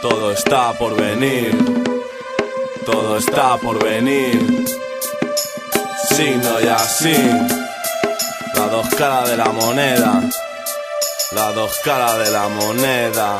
Todo está por venir, todo está por venir. Signo y así, las dos caras de la moneda, las dos caras de la moneda.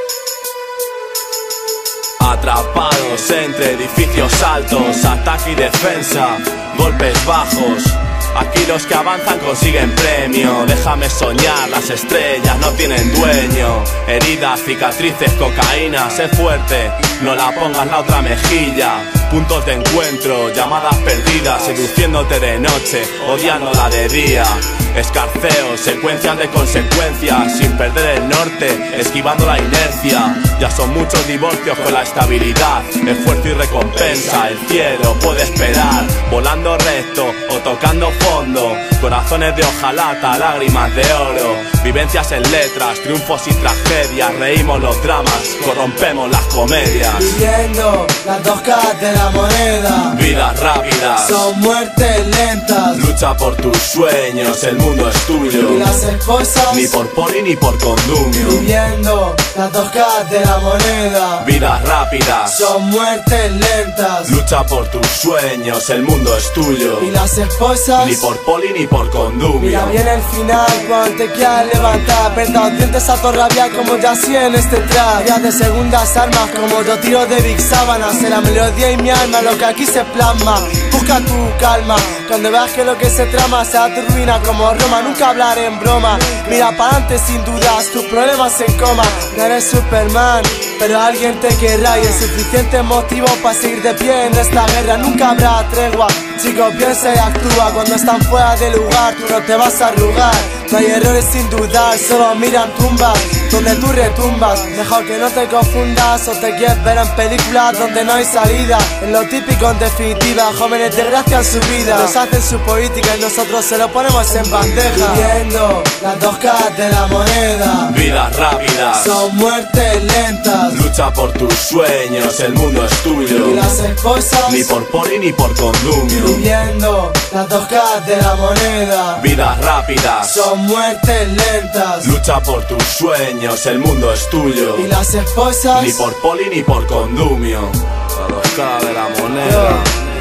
Atrapados entre edificios altos, ataque y defensa, golpes bajos. Aquí los que avanzan consiguen premio. Déjame soñar, las estrellas no tienen dueño. Heridas, cicatrices, cocaína, sé fuerte, no la pongas la otra mejilla. Puntos de encuentro, llamadas perdidas, seduciéndote de noche, odiándola de día. Escarceos, secuencias de consecuencias, sin perder el norte, esquivando la inercia. Ya son muchos divorcios con la estabilidad, esfuerzo y recompensa. El cielo puede esperar, volando recto o tocando fondo. Corazones de hojalata, lágrimas de oro. Vivencias en letras, triunfos y tragedias. Reímos los dramas, corrompemos las comedias. Viviendo las dos caras de la moneda. Vidas rápidas, son muertes lentas. Lucha por tus sueños, el mundo es tuyo. Y las esposas, ni por poli ni por condumio. Viviendo las dos caras de la moneda. Vidas rápidas, son muertes lentas. Lucha por tus sueños, el mundo es tuyo. Y las esposas, ni por poli ni por condumio. Mira bien el final, cuando te quieras levantar. Aperta los dientes a torrabiar como ya hacía en este track. Días de segundas armas como dos tiros de Big Sábana. Será melodía y mi alma lo que aquí se plasma. Busca tu calma, cuando veas que lo que se trama sea tu ruina como Roma. Nunca hablar en broma, mira para adelante sin dudas, tus problemas en coma. No eres Superman, pero alguien te querrá. Y es suficiente motivo para seguir de pie en esta guerra. Nunca habrá tregua, chico, piensa y actúa. Cuando están fuera de lugar, tú no te vas a arrugar. No hay errores sin dudar, solo miran tumbas donde tú retumbas. Mejor que no te confundas o te quieres ver en películas donde no hay salida. Es lo típico en definitiva, jóvenes desgracian su vida. Ellos hacen su política y nosotros se lo ponemos en bandeja. Viviendo las dos caras de la moneda. Vidas rápidas, son muertes lentas. Lucha por tus sueños, el mundo es tuyo. Y las esposas, ni por poli ni por condumio. Viviendo las dos caras de la moneda. Vidas rápidas, son muertes lentas. Lucha por tus sueños, el mundo es tuyo. Y las esposas, ni por poli ni por condumio. Las dos caras de la moneda.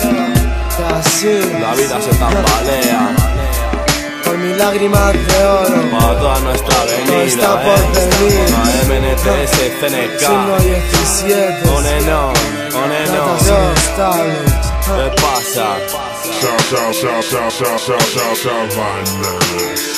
La vida se tambalea por mis lágrimas de oro. Para toda nuestra avenida, todo está por venir. MNTS, CNK, Signo 17, Oneno, ¿qué pasa? Savannah.